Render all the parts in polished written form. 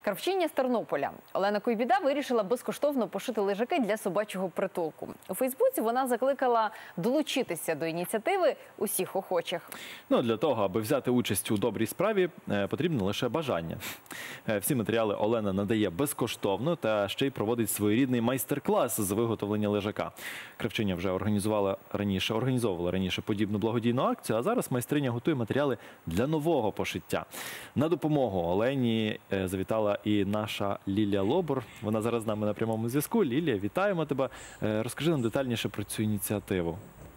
Кравчиня з Тернополя. Олена Куйбіда вирішила безкоштовно пошити лежаки для собачого притулку. У Фейсбуці вона закликала долучитися до ініціативи усіх охочих. Для того, аби взяти участь у добрій справі, потрібно лише бажання. Всі матеріали Олена надає безкоштовно та ще й проводить своєрідний майстер-клас з виготовлення лежака. Кравчиня вже організовувала раніше подібну благодійну акцію, а зараз майстриня готує матеріали для нового пошиття. На допомогу Олені завітала і наша Лілія Лобур. Вона зараз з нами на прямому зв'язку. Лілія, вітаємо тебе. Розкажи нам детальніше про цю ініціативу.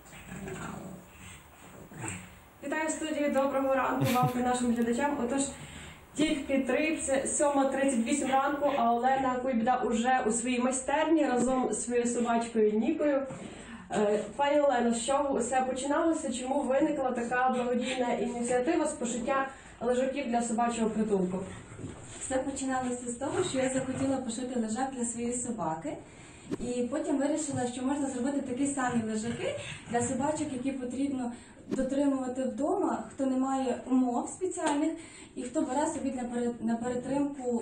Вітаю студію, доброго ранку вам і нашим глядачам. Отож, тільки 7:38 ранку, а Олена Куйбіда уже у своїй майстерні разом з своєю собачкою Нікою. Пані Олено, з чого усе починалося? Чому виникла така благодійна ініціатива з пошиття лежаків для собачого притулку? Все починалося з того, що я захотіла пошити лежак для своєї собаки. І потім вирішила, що можна зробити такі самі лежаки для собачок, які потрібно дотримувати вдома, хто не має умов спеціальних і хто бере собі на перетримку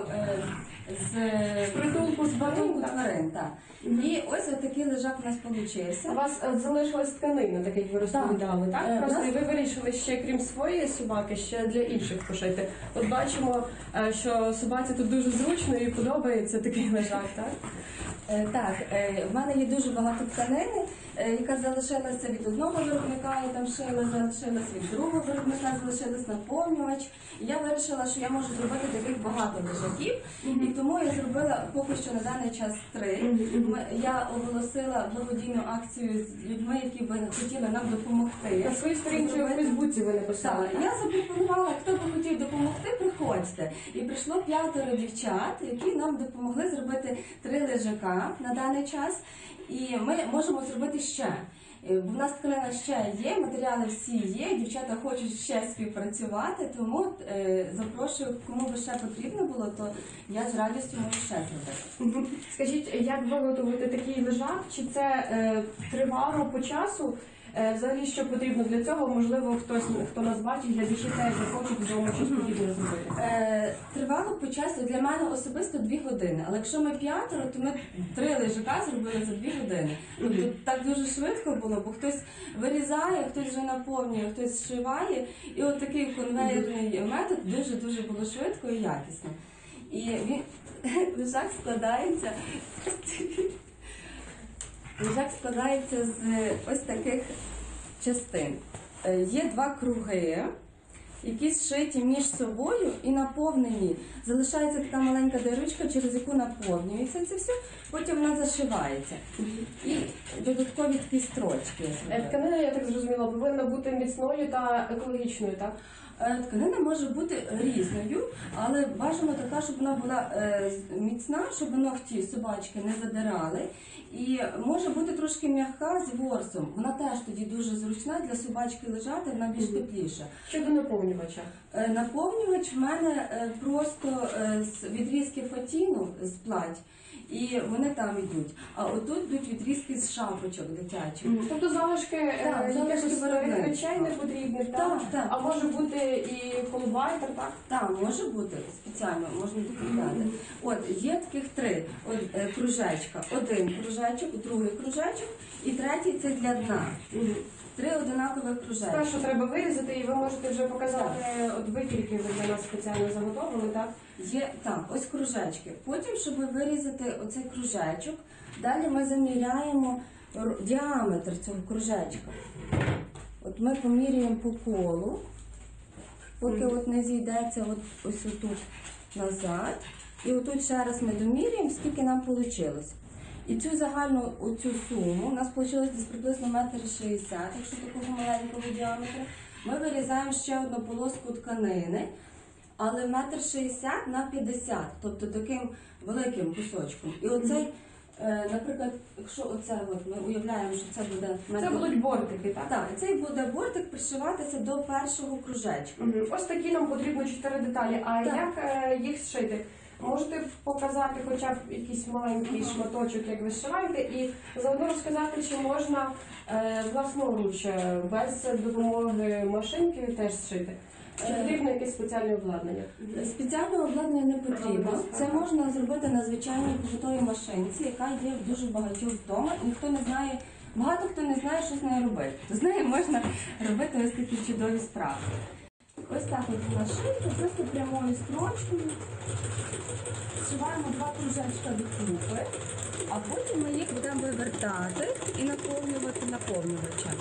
з притулку тварин. І ось такий лежак у нас вийшов. У вас залишилась тканина, так як ви розповідали, так? Просто і ви вирішили ще, крім своєї собаки, ще для інших пошити. От бачимо, що собаці тут дуже зручно і подобається такий лежак, так? Так, в мене є дуже багато тканини, яка залишилася від одного виробника, я там шила, залишилась від другого виробника, залишилась наповнювач. І я вирішила, що я можу зробити таких багато лежаків, і тому я зробила поки що на даний час 3. Я оголосила благодійну акцію з людьми, які б хотіли нам допомогти. На своїй сторінці у Фейсбуці ви написали. Так, я запропонувала, хто б хотів допомогти, приходьте. І прийшло 5 дівчат, які нам допомогли зробити 3 лежака на даний час. І ми можемо зробити ще. У нас тканина ще є, матеріали всі є, дівчата хочуть ще співпрацювати, тому запрошую, кому би ще потрібно було, то я з радістю можу ще зробити. Скажіть, як виготовити такий лежак? Чи це тривало по часу? Взагалі, що потрібно для цього? Можливо, хто нас бачить, глядачі теж захочуть вдома щось подібне зробити. Тривало по часу для мене особисто 2 години. Але якщо ми 5, то ми 3 лежака зробили за 2 години. Тобто так дуже швидко було, бо хтось вирізає, хтось вже наповнює, хтось зшиває. І от такий конвейерний метод дуже-дуже було швидко і якісно. І лежак складається... Лежак складається з ось таких частин. Є 2 круги, які зшиті між собою і наповнені. Залишається така маленька дирочка, через яку наповнюється це все, потім вона зашивається. І додаткові такі строчки. Тканина, я так зрозуміла, повинна бути міцною та екологічною, так? Тканина може бути різною, але бажано така, щоб вона була міцна, щоб ногті собачки не задирали. І може бути трошки м'яка з ворсом. Вона теж тоді дуже зручна для собачки лежати, вона більш тепліша. Щодо наповнювача? Наповнювач в мене просто з відрізки фатіну з плать. І вони там йдуть. А отут йдуть відрізки з шапочок дитячих. Тобто залишки якихось речей не потрібні, так? А може бути і колбайтер, так? Так, може бути спеціально, можна докупляти. От, є таких 3 кружечка. Один кружечок, другий кружечок і третій це для дна. 3 одинакових кружечки. Те, що треба вирізати, і ви можете вже показати, от витірки ви для нас спеціально заготовили, так? Є, так, ось кружечки. Потім, щоб вирізати оцей кружечок, далі ми заміряємо діаметр цього кружечка. От ми поміряємо по колу, поки от не зійдеться ось отут назад. І отут ще раз ми доміряємо, скільки нам вийшло. І цю загальну оцю суму, у нас вийшло десь приблизно 1,60 м, якщо такого маленького діаметру. Ми вирізаємо ще одну полоску тканини, але 1,60 м на 50 м, тобто таким великим кусочком. І оцей, наприклад, якщо оце ми уявляємо, що це буде... Це будуть бортики, так? Так, цей буде бортик пришиватися до першого кружечка. Ось такі нам потрібно 4 деталі. А як їх зшити? Можете показати хоча б якийсь маленький шматочок, як ви зшиваєте, і заодно розказати, чи можна власноруч, без допомоги машинки теж зшити? Чи потрібно якесь спеціальне обладнання? Спеціального обладнання не потрібно. Це можна зробити на звичайній побутовій машинці, яка є в дуже багатьох вдома. Ніхто не знає, багато хто не знає, що з нею робити. То з нею можна робити ось такі чудові справи. Ось так от машинку, просто прямою строчкою зшиваємо 2 кружечка докупи, а потім ми їх будемо вивертати і наповнювати наповнювачем.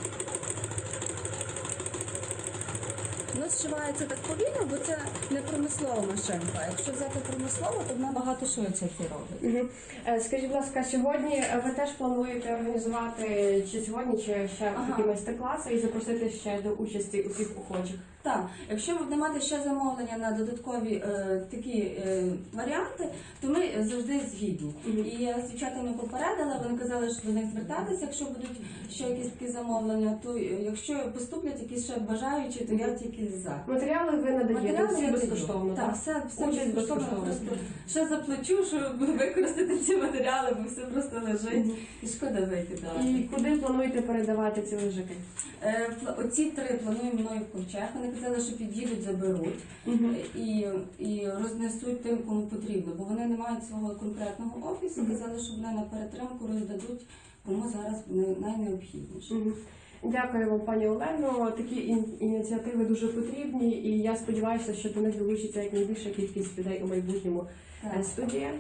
Воно зшивається так повільно, бо це не промислова машинка. Якщо взяти промислову, то вона багато швидше це робить. Скажіть, будь ласка, сьогодні ви теж плануєте організувати чи сьогодні, чи ще такі майстер-класи і запросити ще до участі усіх охочих? Так, якщо ви маєте ще замовлення на додаткові такі варіанти, то ми завжди згідні. І я з дівчатами попередила, вони казали, що до них звертатися, якщо будуть ще якісь такі замовлення, то якщо поступлять якісь ще бажаючі, то я тільки за. Матеріали ви надаєте Матеріали всі я безкоштовно, даю. Так, все Участь безкоштовно. безкоштовно. Просто ще заплачу, щоб використати ці матеріали, бо все просто лежить і шкода викидати. І куди плануєте передавати ці лежаки? Оці 3 планую мною в ковчег. Вони казали, що під'їдуть, заберуть і рознесуть тим, кому потрібно, бо вони не мають свого конкретного офісу. Казали, що вони на перетримку роздадуть, кому зараз найнеобхідніше. Дякую вам, пані Олено. Такі ініціативи дуже потрібні, і я сподіваюся, що до них долучиться якнайбільша кількість людей у майбутньому. Так. Студія.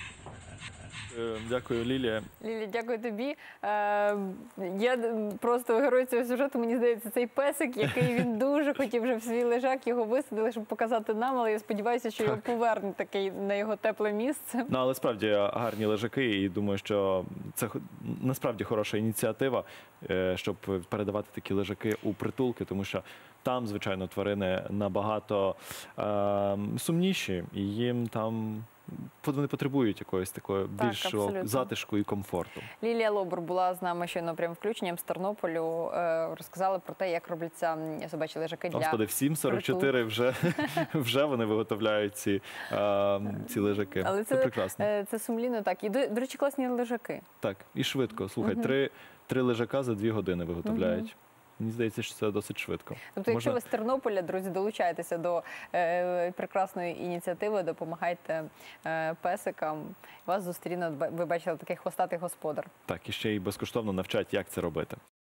Дякую, Лілія. Лілі, дякую тобі. Я просто герой цього сюжету, мені здається, цей песик, який він дуже хотів вже в свій лежак, його висадили, щоб показати нам, але я сподіваюся, що його повернуть такий на його тепле місце. Ну, але справді гарні лежаки, і думаю, що це насправді хороша ініціатива, щоб передавати такі лежаки у притулки, тому що там, звичайно, тварини набагато сумніші, і їм там вони потребують якоїсь такої більшого абсолютно. затишку і комфорту. Лілія Лобур була з нами щойно прям включенням з Тернополю, розказала про те, як робляться собачі лежаки для Господи, в 7:44 вже вони виготовляють ці лежаки. Але це прекрасно. Це сумлінно так. І, до речі, класні лежаки. Так, і швидко. Слухай, 3 лежака за 2 години виготовляють. Мені здається, що це досить швидко. Тобто, якщо ви з Тернополя, друзі, долучаєтеся до прекрасної ініціативи, допомагайте песикам, вас зустріне, ви бачили, такий хвостатий господар. Так, і ще й безкоштовно навчать, як це робити.